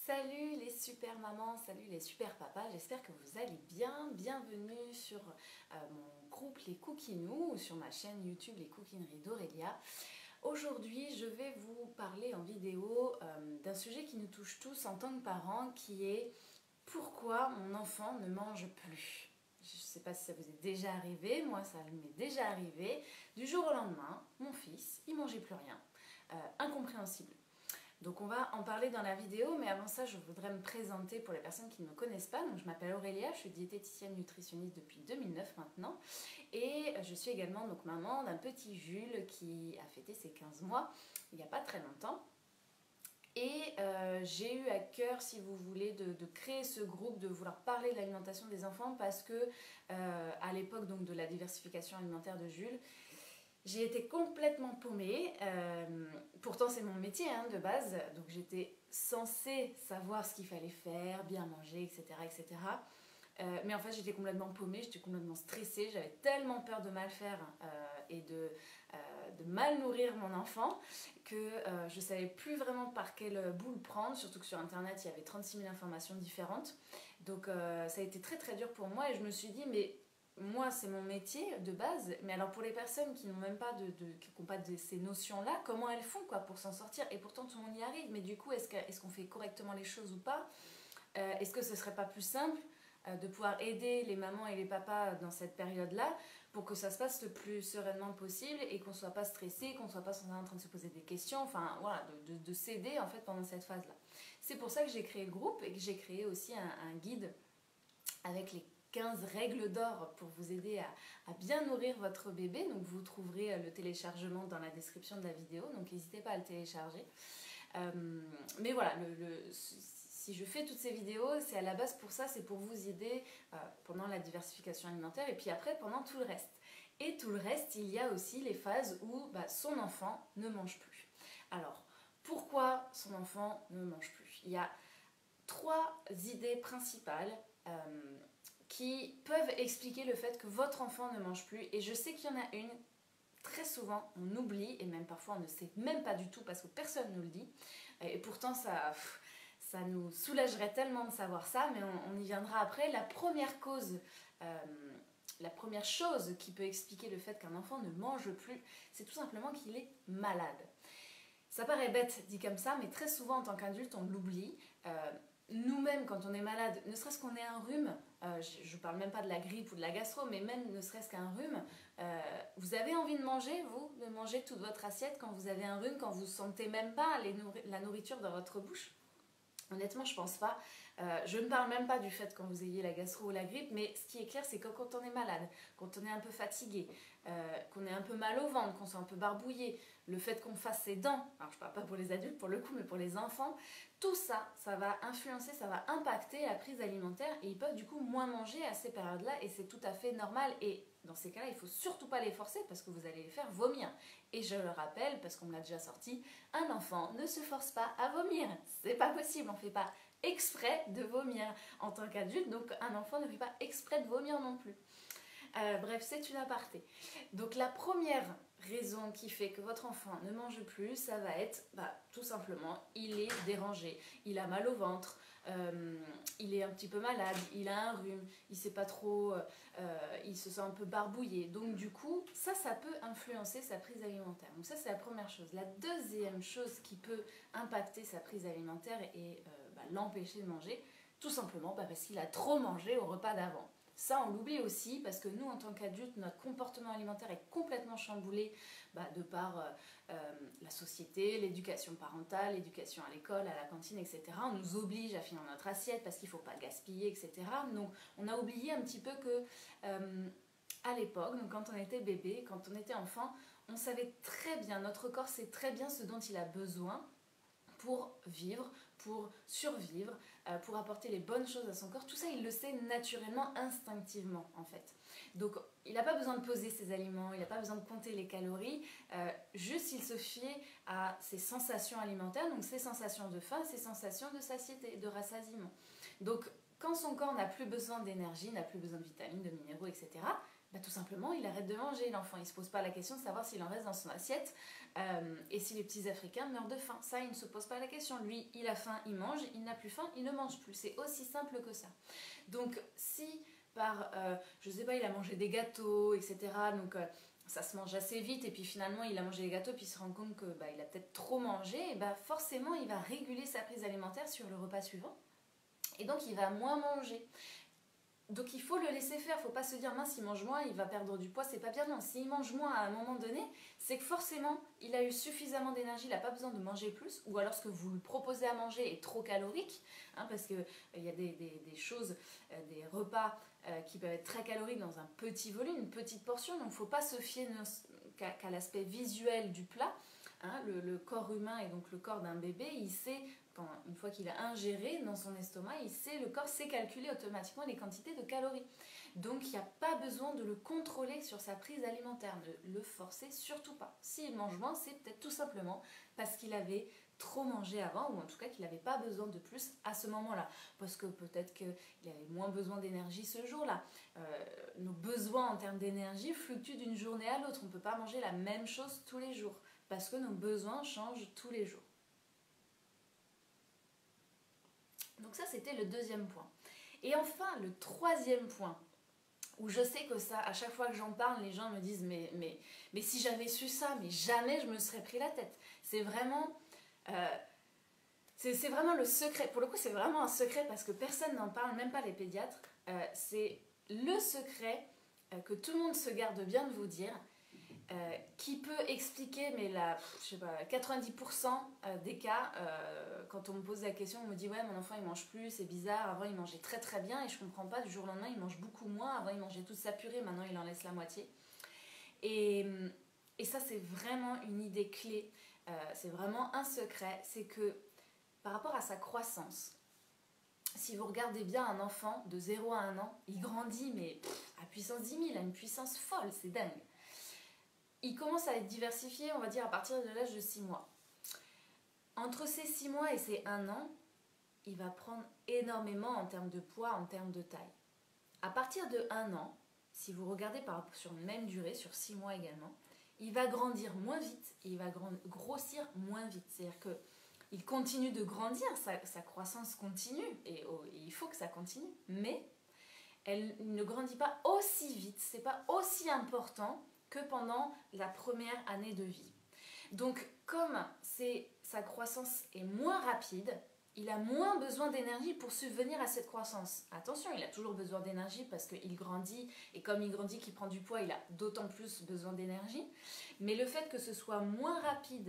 Salut les super mamans, salut les super papas, j'espère que vous allez bien. Bienvenue sur mon groupe Les Cookinous ou sur ma chaîne YouTube Les Cookineries d'Aurélia. Aujourd'hui, je vais vous parler en vidéo d'un sujet qui nous touche tous en tant que parents, qui est pourquoi mon enfant ne mange plus. Je ne sais pas si ça vous est déjà arrivé, moi ça m'est déjà arrivé. Du jour au lendemain, mon fils, il mangeait plus rien. Incompréhensible. Donc on va en parler dans la vidéo, mais avant ça je voudrais me présenter pour les personnes qui ne me connaissent pas. Donc je m'appelle Aurélia, je suis diététicienne nutritionniste depuis 2009 maintenant, et je suis également donc maman d'un petit Jules qui a fêté ses 15 mois il n'y a pas très longtemps. Et j'ai eu à cœur, si vous voulez, de créer ce groupe, de vouloir parler de l'alimentation des enfants parce que à l'époque donc de la diversification alimentaire de Jules, j'ai été complètement paumée, pourtant c'est mon métier de base, donc j'étais censée savoir ce qu'il fallait faire, bien manger, etc. etc. Mais en fait j'étais complètement paumée, j'étais complètement stressée, j'avais tellement peur de mal faire et de mal nourrir mon enfant que je ne savais plus vraiment par quelle boule prendre, surtout que sur internet il y avait 36 000 informations différentes. Donc ça a été très très dur pour moi et je me suis dit mais moi c'est mon métier de base, mais alors pour les personnes qui n'ont même pas qui n'ont pas ces notions-là, comment elles font pour s'en sortir? Et pourtant tout le monde y arrive, mais du coup est-ce qu'on fait correctement les choses ou pas? Est-ce que ce serait pas plus simple de pouvoir aider les mamans et les papas dans cette période-là pour que ça se passe le plus sereinement possible et qu'on ne soit pas stressé, qu'on ne soit pas en train de se poser des questions, enfin voilà, de s'aider en fait pendant cette phase-là. C'est pour ça que j'ai créé le groupe et que j'ai créé aussi un guide avec les 15 règles d'or pour vous aider à bien nourrir votre bébé. Donc vous trouverez le téléchargement dans la description de la vidéo, donc n'hésitez pas à le télécharger. Mais voilà, si je fais toutes ces vidéos, c'est à la base pour ça, c'est pour vous aider pendant la diversification alimentaire et puis après pendant tout le reste. Et tout le reste, il y a aussi les phases où son enfant ne mange plus. Alors, pourquoi son enfant ne mange plus? Il y a 3 idées principales qui peuvent expliquer le fait que votre enfant ne mange plus. Et je sais qu'il y en a une, très souvent on oublie, et même parfois on ne sait même pas du tout parce que personne ne nous le dit. Et pourtant ça nous soulagerait tellement de savoir ça, mais on y viendra après. La première cause, la première chose qui peut expliquer le fait qu'un enfant ne mange plus, c'est tout simplement qu'il est malade. Ça paraît bête dit comme ça, mais très souvent en tant qu'adulte on l'oublie. Nous-mêmes, quand on est malade, ne serait-ce qu'on ait un rhume, je ne parle même pas de la grippe ou de la gastro, mais même ne serait-ce qu'un rhume, vous avez envie de manger, de manger toute votre assiette quand vous avez un rhume, quand vous ne sentez même pas la nourriture dans votre bouche? Honnêtement, je pense pas. Je ne parle même pas du fait quand vous ayez la gastro ou la grippe, mais ce qui est clair, c'est que quand on est malade, quand on est un peu fatigué, qu'on ait un peu mal au ventre, qu'on soit un peu barbouillé, le fait qu'on fasse ses dents, alors je parle pas pour les adultes pour le coup, mais pour les enfants, tout ça, ça va influencer, ça va impacter la prise alimentaire et ils peuvent du coup moins manger à ces périodes-là et c'est tout à fait normal. Et dans ces cas-là, il ne faut surtout pas les forcer parce que vous allez les faire vomir. Et je le rappelle, parce qu'on me l'a déjà sorti, un enfant ne se force pas à vomir. C'est pas possible, on ne fait pas exprès de vomir en tant qu'adulte, donc un enfant ne fait pas exprès de vomir non plus. Bref, c'est une aparté. Donc la première raison qui fait que votre enfant ne mange plus, ça va être tout simplement, il est dérangé, il a mal au ventre, il est un petit peu malade, il a un rhume, il sait pas trop, il se sent un peu barbouillé. Donc du coup, ça peut influencer sa prise alimentaire. Donc ça c'est la première chose. La deuxième chose qui peut impacter sa prise alimentaire et l'empêcher de manger, tout simplement parce qu'il a trop mangé au repas d'avant. Ça, on l'oublie aussi parce que nous, en tant qu'adultes, notre comportement alimentaire est complètement chamboulé de par la société, l'éducation parentale, l'éducation à l'école, à la cantine, etc. On nous oblige à finir notre assiette parce qu'il ne faut pas gaspiller, etc. Donc, on a oublié un petit peu que, à l'époque, donc quand on était bébé, quand on était enfant, on savait très bien, notre corps sait très bien ce dont il a besoin pour vivre, pour survivre, pour apporter les bonnes choses à son corps. Tout ça, il le sait naturellement, instinctivement, en fait. Donc, il n'a pas besoin de peser ses aliments, il n'a pas besoin de compter les calories, juste il se fie à ses sensations alimentaires, donc ses sensations de faim, ses sensations de satiété, de rassasiement. Donc, quand son corps n'a plus besoin d'énergie, n'a plus besoin de vitamines, de minéraux, etc., Bah, tout simplement, il arrête de manger, l'enfant. Il ne se pose pas la question de savoir s'il en reste dans son assiette et si les petits Africains meurent de faim. Ça, il ne se pose pas la question. Lui, il a faim, il mange, il n'a plus faim, il ne mange plus. C'est aussi simple que ça. Donc, si par, je sais pas, il a mangé des gâteaux, etc., donc ça se mange assez vite, et puis finalement, il a mangé des gâteaux, puis il se rend compte que il a peut-être trop mangé, et forcément, il va réguler sa prise alimentaire sur le repas suivant, et donc il va moins manger. Donc il faut le laisser faire, il ne faut pas se dire mince, il mange moins, il va perdre du poids, c'est pas bien. Non, s'il mange moins à un moment donné, c'est que forcément il a eu suffisamment d'énergie, il n'a pas besoin de manger plus, ou alors ce que vous lui proposez à manger est trop calorique, parce qu'il y a des choses, des repas qui peuvent être très caloriques dans un petit volume, une petite portion, donc il ne faut pas se fier qu'à l'aspect visuel du plat. Le corps humain et donc le corps d'un bébé, il sait, une fois qu'il a ingéré dans son estomac, le corps sait calculer automatiquement les quantités de calories. Donc il n'y a pas besoin de le contrôler sur sa prise alimentaire, ne le forcer surtout pas. S'il mange moins, c'est peut-être tout simplement parce qu'il avait trop mangé avant, ou en tout cas qu'il n'avait pas besoin de plus à ce moment-là, parce que peut-être qu'il avait moins besoin d'énergie ce jour-là. Nos besoins en termes d'énergie fluctuent d'une journée à l'autre, on ne peut pas manger la même chose tous les jours, parce que nos besoins changent tous les jours. Donc ça, c'était le deuxième point. Et enfin, le troisième point, où je sais que ça, à chaque fois que j'en parle, les gens me disent mais si j'avais su ça, mais jamais je me serais pris la tête. C'est vraiment le secret. Pour le coup, c'est vraiment un secret parce que personne n'en parle, même pas les pédiatres. C'est le secret que tout le monde se garde bien de vous dire, qui peut expliquer, mais je sais pas, 90% des cas, quand on me pose la question, on me dit ouais, mon enfant il mange plus, c'est bizarre, avant il mangeait très très bien et je comprends pas, du jour au lendemain il mange beaucoup moins, avant il mangeait toute sa purée, maintenant il en laisse la moitié. Et ça, c'est vraiment une idée clé, c'est vraiment un secret, c'est que par rapport à sa croissance, si vous regardez bien un enfant de 0 à 1 an, il grandit mais à puissance 10 000, à une puissance folle, c'est dingue. Il commence à être diversifié, on va dire, à partir de l'âge de 6 mois. Entre ces 6 mois et ces 1 an, il va prendre énormément en termes de poids, en termes de taille. À partir de 1 an, si vous regardez sur une même durée, sur 6 mois également, il va grandir moins vite et il va grossir moins vite. C'est-à-dire qu'il continue de grandir, sa croissance continue, et il faut que ça continue, mais elle ne grandit pas aussi vite, c'est pas aussi important que pendant la première année de vie. Donc, comme sa croissance est moins rapide, il a moins besoin d'énergie pour subvenir à cette croissance. Attention, il a toujours besoin d'énergie parce qu'il grandit, et comme il grandit, qu'il prend du poids, il a d'autant plus besoin d'énergie. Mais le fait que ce soit moins rapide,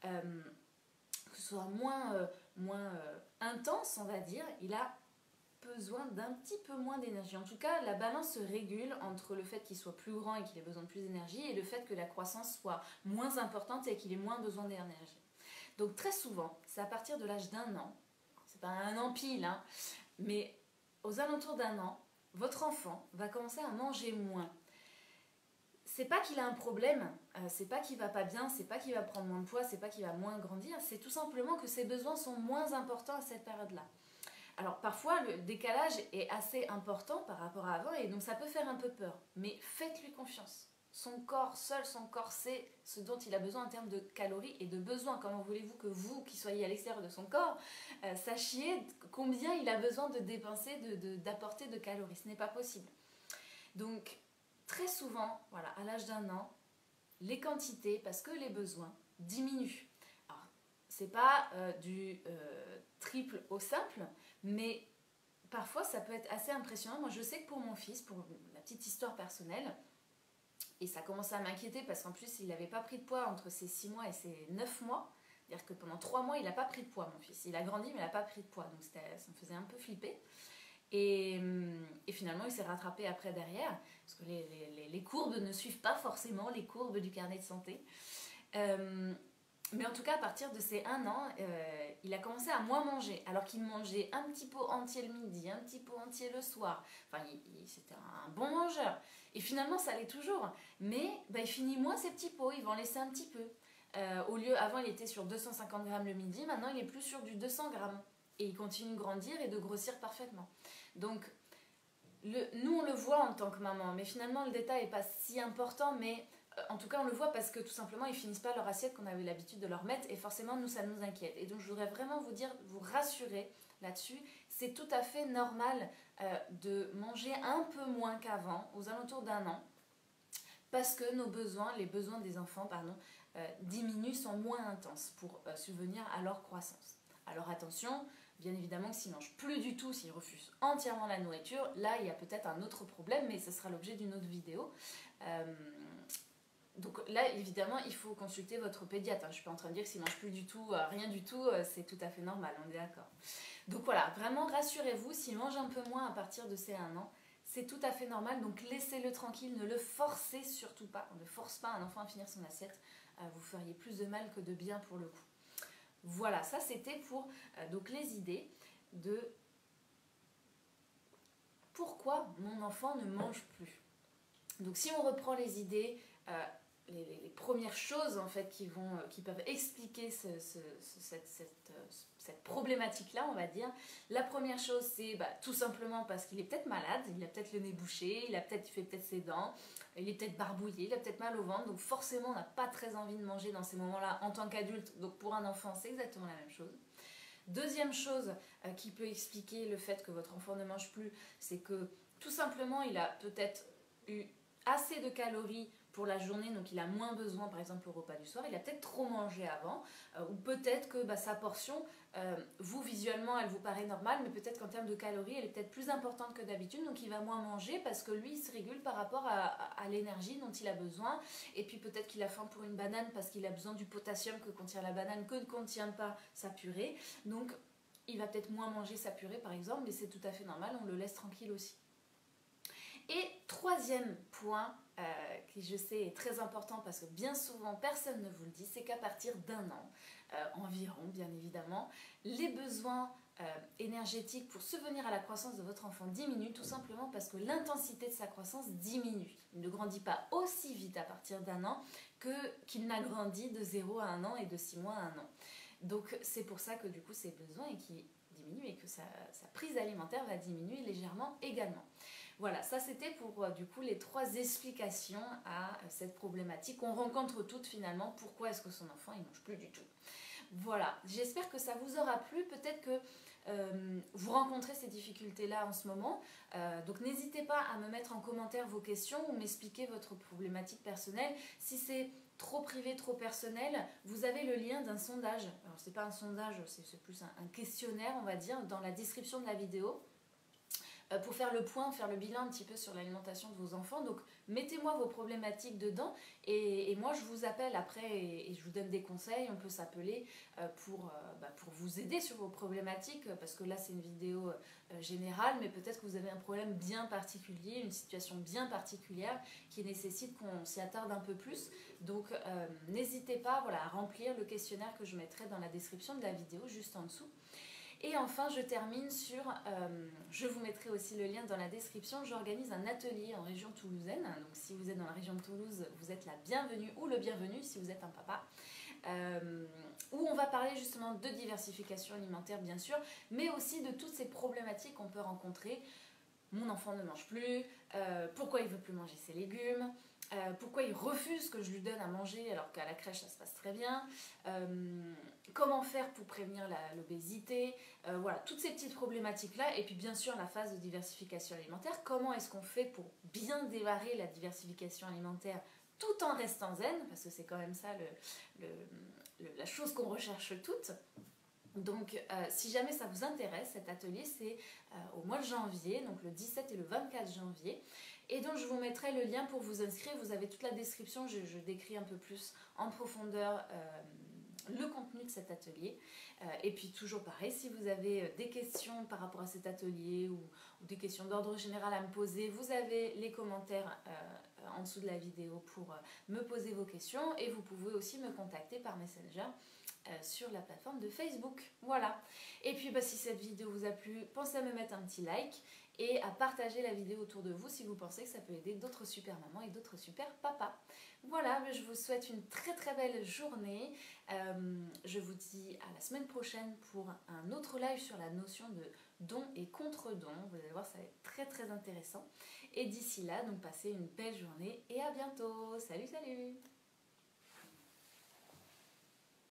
que ce soit moins intense, on va dire, il a besoin d'un petit peu moins d'énergie. En tout cas, la balance se régule entre le fait qu'il soit plus grand et qu'il ait besoin de plus d'énergie et le fait que la croissance soit moins importante et qu'il ait moins besoin d'énergie. Donc très souvent, c'est à partir de l'âge d'1 an, c'est pas 1 an pile, mais aux alentours d'1 an, votre enfant va commencer à manger moins. C'est pas qu'il a un problème, c'est pas qu'il va pas bien, c'est pas qu'il va prendre moins de poids, c'est pas qu'il va moins grandir, c'est tout simplement que ses besoins sont moins importants à cette période-là. Alors parfois le décalage est assez important par rapport à avant et donc ça peut faire un peu peur, mais faites-lui confiance. Son corps sait ce dont il a besoin en termes de calories et de besoins. Comment voulez-vous que vous, qui soyez à l'extérieur de son corps, sachiez combien il a besoin de dépenser, d'apporter de calories? Ce n'est pas possible. Donc très souvent, voilà, à l'âge d'1 an, les quantités, parce que les besoins, diminuent. Alors, c'est pas du triple au simple, mais parfois ça peut être assez impressionnant. Moi je sais que pour mon fils, pour la petite histoire personnelle, et ça commençait à m'inquiéter parce qu'en plus il n'avait pas pris de poids entre ses 6 mois et ses 9 mois, c'est-à-dire que pendant 3 mois il n'a pas pris de poids, mon fils. Il a grandi mais il n'a pas pris de poids, donc ça me faisait un peu flipper. Et finalement il s'est rattrapé après derrière, parce que les courbes ne suivent pas forcément les courbes du carnet de santé. Mais en tout cas, à partir de ses 1 an, il a commencé à moins manger, alors qu'il mangeait un petit pot entier le midi, un petit pot entier le soir. Enfin, c'était un bon mangeur. Et finalement, ça l'est toujours. Mais il finit moins ses petits pots, il va en laisser un petit peu. Avant, il était sur 250 grammes le midi, maintenant, il est plus sur du 200 grammes. Et il continue de grandir et de grossir parfaitement. Donc, nous on le voit en tant que maman, mais finalement le détail n'est pas si important, mais en tout cas on le voit parce que tout simplement ils finissent pas leur assiette qu'on avait l'habitude de leur mettre et forcément nous ça nous inquiète. Et donc je voudrais vraiment vous dire, vous rassurer là-dessus, c'est tout à fait normal de manger un peu moins qu'avant, aux alentours d'un an, parce que nos besoins, les besoins des enfants, diminuent, sont moins intenses pour subvenir à leur croissance. Alors attention, bien évidemment que s'ils ne mangent plus du tout, s'ils refusent entièrement la nourriture, là il y a peut-être un autre problème, mais ce sera l'objet d'une autre vidéo. Donc là, évidemment, il faut consulter votre pédiatre. Je ne suis pas en train de dire que s'ils ne mangent plus du tout, rien du tout, c'est tout à fait normal, on est d'accord. Donc voilà, vraiment rassurez-vous, s'ils mangent un peu moins à partir de ces 1 an, c'est tout à fait normal, donc laissez-le tranquille, ne le forcez surtout pas. On ne force pas un enfant à finir son assiette, vous feriez plus de mal que de bien pour le coup. Voilà, ça c'était pour donc les idées de pourquoi mon enfant ne mange plus. Donc si on reprend les idées, les premières choses en fait qui peuvent expliquer cette problématique-là, on va dire. La première chose, c'est tout simplement parce qu'il est peut-être malade, il a peut-être le nez bouché, il fait peut-être ses dents, il est peut-être barbouillé, il a peut-être mal au ventre, donc forcément on n'a pas très envie de manger dans ces moments-là en tant qu'adulte, donc pour un enfant c'est exactement la même chose. Deuxième chose qui peut expliquer le fait que votre enfant ne mange plus, c'est que tout simplement il a peut-être eu assez de calories pour la journée, donc il a moins besoin par exemple au repas du soir, il a peut-être trop mangé avant, ou peut-être que sa portion, vous visuellement elle vous paraît normale, mais peut-être qu'en termes de calories elle est peut-être plus importante que d'habitude, donc il va moins manger parce que lui il se régule par rapport à l'énergie dont il a besoin, et puis peut-être qu'il a faim pour une banane parce qu'il a besoin du potassium que contient la banane, que ne contient pas sa purée, donc il va peut-être moins manger sa purée par exemple, mais c'est tout à fait normal, on le laisse tranquille aussi. Et troisième point, qui je sais est très important parce que bien souvent personne ne vous le dit, c'est qu'à partir d'1 an, environ bien évidemment, les besoins énergétiques pour subvenir à la croissance de votre enfant diminuent, tout simplement parce que l'intensité de sa croissance diminue. Il ne grandit pas aussi vite à partir d'1 an qu'il n'a grandi de 0 à 1 an et de 6 mois à 1 an. Donc c'est pour ça que du coup ses besoins diminuent et que sa prise alimentaire va diminuer légèrement également. Voilà, ça c'était pour du coup les 3 explications à cette problématique qu'on rencontre toutes finalement. Pourquoi est-ce que son enfant il mange plus du tout? Voilà, j'espère que ça vous aura plu. Peut-être que vous rencontrez ces difficultés-là en ce moment. Donc n'hésitez pas à me mettre en commentaire vos questions ou m'expliquer votre problématique personnelle. Si c'est trop privé, trop personnel, vous avez le lien d'un sondage. Alors c'est pas un sondage, c'est plus un questionnaire on va dire, dans la description de la vidéo. Pour faire le point, faire le bilan un petit peu sur l'alimentation de vos enfants. Donc mettez-moi vos problématiques dedans et moi je vous appelle après et je vous donne des conseils. On peut s'appeler pour vous aider sur vos problématiques, parce que là c'est une vidéo générale, mais peut-être que vous avez un problème bien particulier, une situation bien particulière qui nécessite qu'on s'y attarde un peu plus. Donc n'hésitez pas à remplir le questionnaire que je mettrai dans la description de la vidéo juste en dessous. Et enfin, je termine sur, je vous mettrai aussi le lien dans la description, j'organise un atelier en région toulousaine. Donc si vous êtes dans la région de Toulouse, vous êtes la bienvenue ou le bienvenu si vous êtes un papa. Où on va parler justement de diversification alimentaire bien sûr, mais aussi de toutes ces problématiques qu'on peut rencontrer. Mon enfant ne mange plus, pourquoi il ne veut plus manger ses légumes, pourquoi il refuse que je lui donne à manger alors qu'à la crèche ça se passe très bien, comment faire pour prévenir l'obésité, voilà, toutes ces petites problématiques là, et puis bien sûr la phase de diversification alimentaire, comment est-ce qu'on fait pour bien démarrer la diversification alimentaire tout en restant zen, parce que c'est quand même ça la chose qu'on recherche toutes. Donc si jamais ça vous intéresse, cet atelier c'est au mois de janvier, donc le 17 et le 24 janvier, et donc je vous mettrai le lien pour vous inscrire. Vous avez toute la description, je décris un peu plus en profondeur le contenu de cet atelier. Et puis toujours pareil, si vous avez des questions par rapport à cet atelier ou des questions d'ordre général à me poser, vous avez les commentaires en dessous de la vidéo pour me poser vos questions, et vous pouvez aussi me contacter par Messenger sur la plateforme de Facebook. Voilà. Et puis si cette vidéo vous a plu, pensez à me mettre un petit like et à partager la vidéo autour de vous si vous pensez que ça peut aider d'autres super mamans et d'autres super papas. Voilà, je vous souhaite une très très belle journée. Je vous dis à la semaine prochaine pour un autre live sur la notion de don et contre-don. Vous allez voir, ça va être très très intéressant. Et d'ici là, donc passez une belle journée et à bientôt. Salut, salut!